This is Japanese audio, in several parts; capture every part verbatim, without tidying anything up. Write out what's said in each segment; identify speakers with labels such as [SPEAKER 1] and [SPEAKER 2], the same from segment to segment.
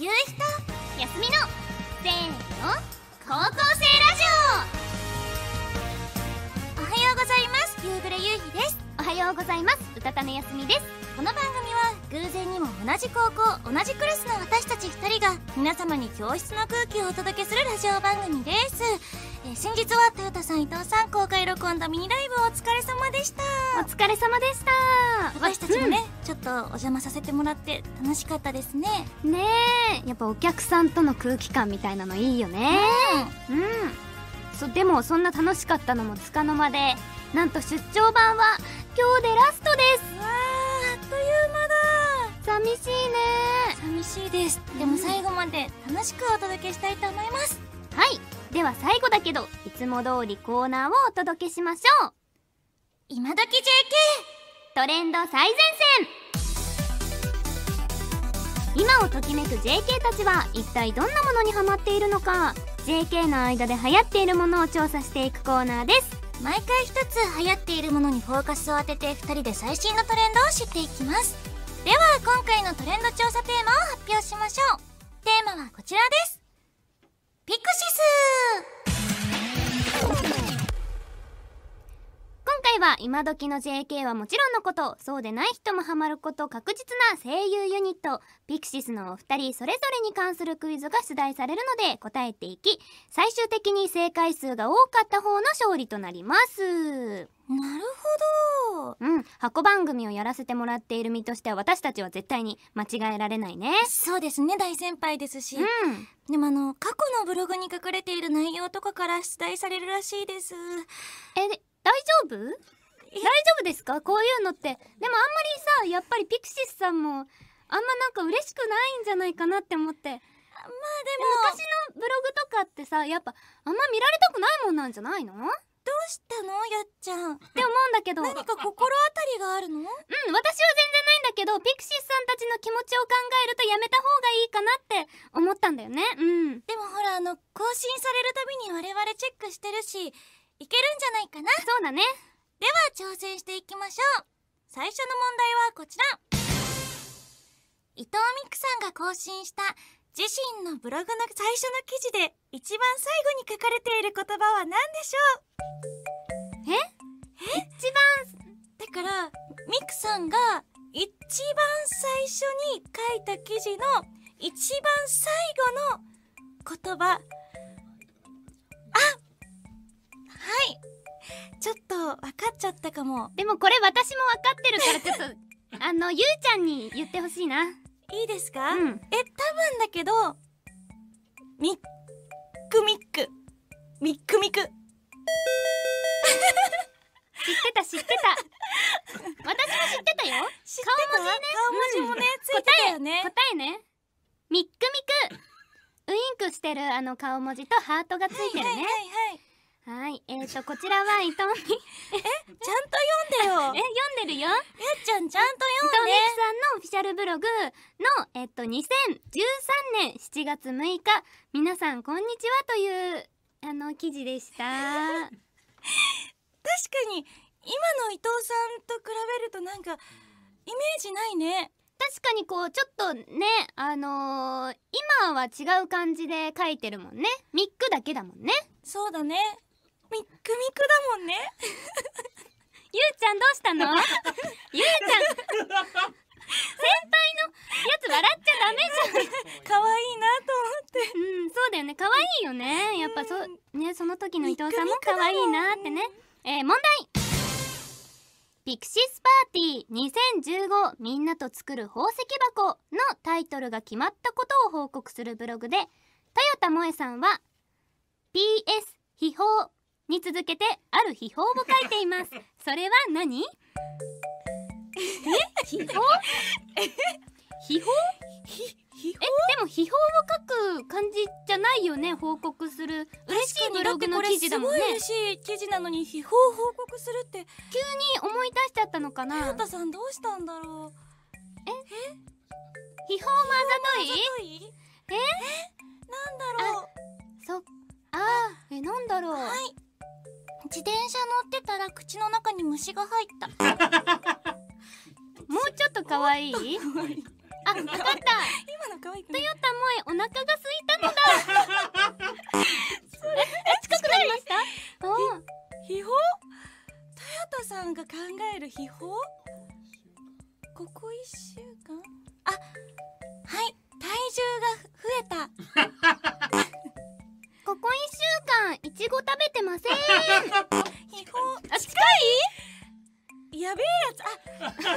[SPEAKER 1] ゆうひと
[SPEAKER 2] やすみのせーの高校生ラジ
[SPEAKER 1] おはようございます。夕暮れゆうひです。
[SPEAKER 2] オ。おはようございます。うたたねやすみです。
[SPEAKER 1] この番組は偶然にも同じ高校同じクラスの私たちふたりが皆様に教室の空気をお届けするラジオ番組です。えー、先日はトヨタさん伊藤さん公開録音のミニライブお疲れ様でした。
[SPEAKER 2] お疲れ様でした。
[SPEAKER 1] 私たちもね、うん、ちょっとお邪魔させてもらって楽しかったですね。
[SPEAKER 2] ねえ、やっぱお客さんとの空気感みたいなのいいよね。うん、うん、そでもそんな楽しかったのもつかの間で、なんと出張版は今日でラストです。
[SPEAKER 1] わー、あっという間だ。
[SPEAKER 2] 寂しいね。
[SPEAKER 1] 寂しいです。でも最後まで楽しくお届けしたいと思います。
[SPEAKER 2] はい、では最後だけどいつも通りコーナーをお届けしましょう。
[SPEAKER 1] 今時 ジェーケ
[SPEAKER 2] ー トレンド最前線。今をときめく ジェーケー たちは一体どんなものにハマっているのか、 ジェーケー の間で流行っているものを調査していくコーナーです。
[SPEAKER 1] 毎回一つ流行っているものにフォーカスを当ててふたりで最新のトレンドを知っていきます。では今回のトレンド調査テーマを発表しましょう。テーマはこちらです。ピクシス。
[SPEAKER 2] 今回は今時の ジェーケー はもちろんのこと、そうでない人もハマること確実な声優ユニットピクシスのお二人それぞれに関するクイズが出題されるので答えていき、最終的に正解数が多かった方の勝利となります。
[SPEAKER 1] なるほど。
[SPEAKER 2] うん、箱番組をやらせてもらっている身としては私たちは絶対に間違えられないね。
[SPEAKER 1] そうですね、大先輩ですし、
[SPEAKER 2] うん、
[SPEAKER 1] でもあの過去のブログに書かれている内容とかから出題されるらしいです。
[SPEAKER 2] え、で大丈夫？大丈夫ですか？こういうのって。でもあんまりさ、やっぱりピクシスさんもあんまなんか嬉しくないんじゃないかなって思って。まあでも昔のブログとかってさ、やっぱあんま見られたくないもんなんじゃないの？
[SPEAKER 1] どうしたのやっちゃん
[SPEAKER 2] って思うんだけど。
[SPEAKER 1] 何か心当たりがあるの？うん、私は
[SPEAKER 2] 全然ないんだけど、ピクシスさんたちの気持ちを考えるとやめた方がいいかなって思ったんだよね。うん。
[SPEAKER 1] でもほら、あの更新されるたびに我々チェックしてるし、いけるんじゃないかな。
[SPEAKER 2] そうだね。
[SPEAKER 1] では挑戦していきましょう。最初の問題はこちら。伊藤美久さんが更新した自身のブログの最初の記事で一番最後に書かれている言葉は何でしょう？
[SPEAKER 2] え？一番
[SPEAKER 1] だから美久さんが一番最初に書いた記事の一番最後の言葉。あ、はい、ちょっと分かっちゃったかも。
[SPEAKER 2] でもこれ私も分かってるからちょっとあのゆうちゃんに言ってほしいな。
[SPEAKER 1] いいですか？
[SPEAKER 2] うん、
[SPEAKER 1] え、多分だけどミックミックミックミク知って
[SPEAKER 2] た知ってた私も知ってたよ。
[SPEAKER 1] 知ってた？顔文字ね、顔文字もね、うん、ついてたよね。
[SPEAKER 2] 答えね、ミックミクウインクしてるあの顔文字とハートがついてるね。はいはいはいはい、えーとこちらは伊藤美
[SPEAKER 1] え、ちゃんと読んでよ。
[SPEAKER 2] え、読んでるよ。やっ
[SPEAKER 1] ちゃんちゃんと読んで。
[SPEAKER 2] 伊藤美久さんのオフィシャルブログのえっとにせんじゅうさんねんしちがつむいか、皆さんこんにちはというあの記事でした。確か
[SPEAKER 1] に今の伊藤さんと比べるとなんかイメージないね。
[SPEAKER 2] 確かにこうちょっとね、あのー、今は違う感じで書いてるもんね。ミックだけだもんね。
[SPEAKER 1] そうだね、ミックミクだもんね。
[SPEAKER 2] ゆうちゃんどうしたの？ゆうちゃん先輩のやつ笑っちゃダメじゃん。
[SPEAKER 1] 可愛いなと思って。
[SPEAKER 2] うん、そうだよね、可愛いよね。やっぱそね、その時の伊藤さんも可愛いなってね。えー、問題。ピクシスパーティーにせんじゅうごみんなと作る宝石箱のタイトルが決まったことを報告するブログで、豊田萌さんは ピーエス 秘宝に続けてある秘宝を書いています。それは何？え？秘宝？秘宝？え、でも秘宝を書く感じじゃないよね。報告する嬉しいブログの記事だもんね。
[SPEAKER 1] すごい嬉しい記事なのに秘宝を報告するって、
[SPEAKER 2] 急に思い出しちゃったのかな。
[SPEAKER 1] 豊田さんどうしたんだろう。え？
[SPEAKER 2] 秘宝もあざとい？え？
[SPEAKER 1] なんだろう。
[SPEAKER 2] そ、あー、え、なんだろう。
[SPEAKER 1] はい。自転車乗ってたら口の中に虫が入った。
[SPEAKER 2] もうちょっと可愛い？ あ、わかった。
[SPEAKER 1] 今の可愛くない？
[SPEAKER 2] トヨタ萌えお腹が空いたのだ。え、近くなりました？おー。
[SPEAKER 1] 秘宝？トヨタさんが考える秘宝？ここいっしゅうかん？あ、はい、体重が増えた。
[SPEAKER 2] ここいっしゅうかんいちご食べてません。
[SPEAKER 1] 秘宝？
[SPEAKER 2] あ、近い？
[SPEAKER 1] やべえやつ。あ、
[SPEAKER 2] あの先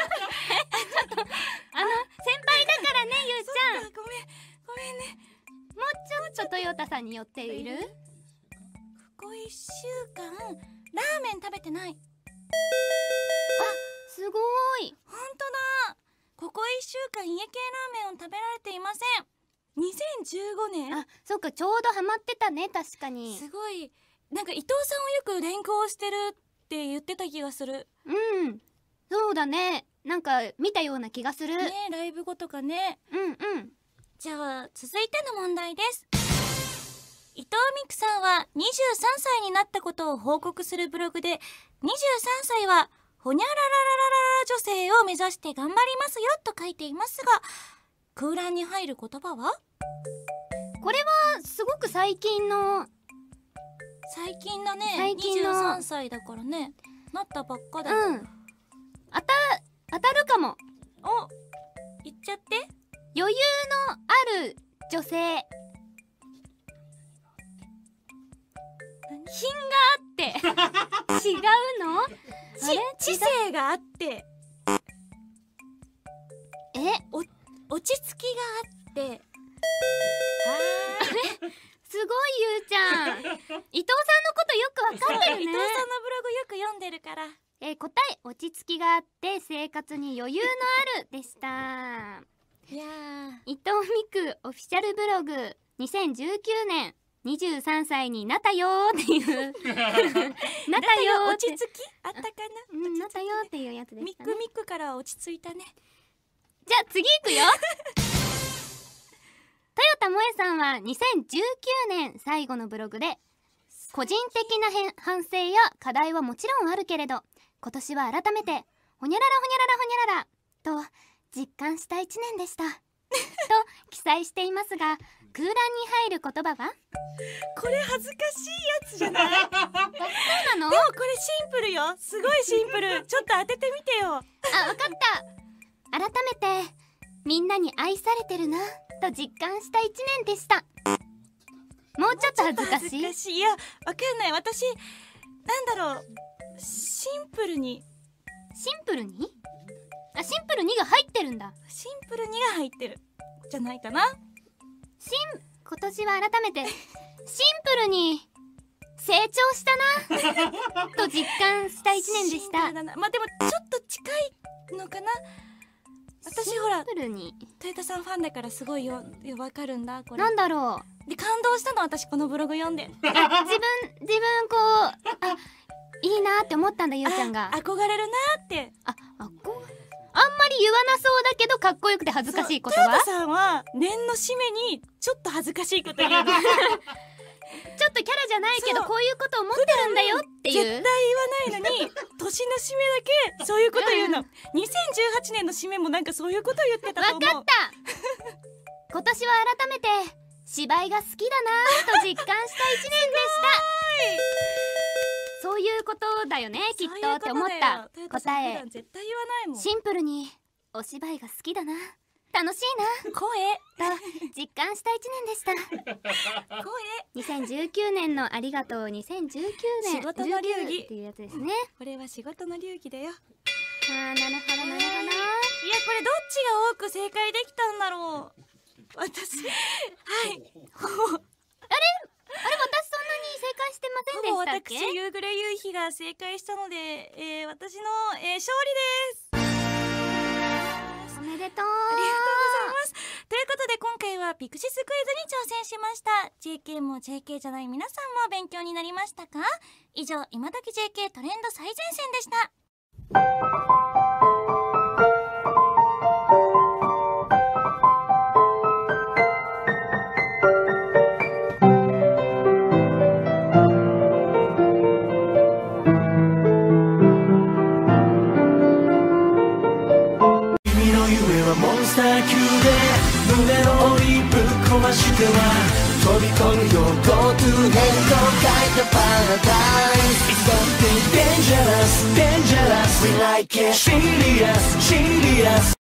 [SPEAKER 2] 輩だからね、ゆうちゃん。
[SPEAKER 1] ごめんごめんね。
[SPEAKER 2] もうちょっとトヨタさんに寄っている？
[SPEAKER 1] ここいっしゅうかんラーメン食べてない。
[SPEAKER 2] あ、すごーい。
[SPEAKER 1] ほんとだ。ここいっしゅうかん家系ラーメンを食べられていません。にせんじゅうごねん。
[SPEAKER 2] あ、そっか、ちょうどハマってたね、確かに。
[SPEAKER 1] すごい。なんか伊藤さんをよく連行してるって言ってた気がする。
[SPEAKER 2] うん、そうだね。なんか見たような気がする。
[SPEAKER 1] ね、ライブ後とかね。
[SPEAKER 2] うんうん。
[SPEAKER 1] じゃあ続いての問題です。伊藤美久さんはにじゅうさんさいになったことを報告するブログで、にじゅうさんさいはほにゃららららら女性を目指して頑張りますよと書いていますが、空欄に入る言葉は？
[SPEAKER 2] これはすごく最近の
[SPEAKER 1] 最近だね。
[SPEAKER 2] 最近の
[SPEAKER 1] にじゅうさんさいだからね、なったばっかだよ。
[SPEAKER 2] うん、当た当たるかも。
[SPEAKER 1] お、言っちゃって。
[SPEAKER 2] 余裕のある女性。品があって違うの？あれ？
[SPEAKER 1] 知性があって、
[SPEAKER 2] え、
[SPEAKER 1] お落ち着きがあって。
[SPEAKER 2] すごいゆうちゃん。伊藤さんのことよくわかってるね。
[SPEAKER 1] 伊藤さんのブログよく読んでるから。
[SPEAKER 2] えー、答え、落ち着きがあって生活に余裕のあるでした。
[SPEAKER 1] いやー、
[SPEAKER 2] 伊藤美久オフィシャルブログにせんじゅうきゅうねんにじゅうさんさいになったよーっていうなったよーって
[SPEAKER 1] 落ち着きあったかな。
[SPEAKER 2] うん、なったよーっていうやつでしたね。
[SPEAKER 1] ミクミクからは落ち着いたね。
[SPEAKER 2] じゃあ次いくよ。トヨタ萌えさんはにせんじゅうきゅうねん最後のブログで、個人的な反省や課題はもちろんあるけれど、今年は改めてほにゃららほにゃららほにゃららと実感したいちねんでしたと記載していますが、空欄に入る言葉は？
[SPEAKER 1] これ恥ずかしいやつじゃない？
[SPEAKER 2] そうなの？
[SPEAKER 1] でもこれシンプルよ。すごいシンプル。ちょっと当ててみてよ。
[SPEAKER 2] あ、わかった。改めてみんなに愛されてるなと実感したいちねんでした。もうちょっと恥ずかしい？
[SPEAKER 1] 恥ずかしい。いや、わかんない。私なんだろう、シンプルに
[SPEAKER 2] シンプルにあ、シンプルにが入ってるんだ。
[SPEAKER 1] シンプルにが入ってるじゃないかな。
[SPEAKER 2] シン今年は改めてシンプルに成長したなと実感したいちねんでした。
[SPEAKER 1] まあでもちょっと近いのかな。私ほら
[SPEAKER 2] シンプルに
[SPEAKER 1] トヨタさんファンだからすごいよわかるんだこれ。
[SPEAKER 2] なんだろ
[SPEAKER 1] うで感動したの、私このブログ読んで。
[SPEAKER 2] 自分自分こう、あ、いいなって思ったんだ、ゆうちゃんが。
[SPEAKER 1] 憧れるなって。あ、
[SPEAKER 2] あこあんまり言わなそうだけどかっこよくて恥ずかしい言葉。
[SPEAKER 1] トヨタさんは年の締めにちょっと恥ずかしいこと言うの。
[SPEAKER 2] ちょっとキャラじゃないけどこういうこと思ってるんだよっていう。
[SPEAKER 1] 絶対言わないのに年の締めだけそういうこと言うの、うん、にせんじゅうはちねんの締めもなんかそういうこと言ってたと思う。
[SPEAKER 2] わかった。今年は改めて芝居が好きだなと実感したいちねんでしたそういうことだよねきっとって思った答え。
[SPEAKER 1] 絶対言わないもん。
[SPEAKER 2] シンプルにお芝居が好きだな、楽しいな
[SPEAKER 1] 声
[SPEAKER 2] と実感したいちねんでした
[SPEAKER 1] 声
[SPEAKER 2] にせんじゅうきゅうねんのありがとうにせんじゅうきゅうねん
[SPEAKER 1] 仕事の流儀
[SPEAKER 2] っていうやつですね。
[SPEAKER 1] これは仕事の流儀だよ。
[SPEAKER 2] あー、なるほどなるほど。いや、これどっ
[SPEAKER 1] ちが多く正解できたんだろう。私はいあれあれ、
[SPEAKER 2] 私そんなに正解してませんでしたっけ？
[SPEAKER 1] ほぼ私夕暮れ夕日が正解したので、えー、私の、えー、勝利です。
[SPEAKER 2] おめでとう。ありがとうござい
[SPEAKER 1] ます。ということで今回はピクシスクイズに挑戦しました。 ジェーケー も ジェーケー じゃない皆さんも勉強になりましたか？以上、今時 ジェーケー トレンド最前線でした。君の夢はモンスター
[SPEAKER 3] ては飛び込むよ Go to hell と書いたパラダイス It's something dangerous dangerous We like it Serious serious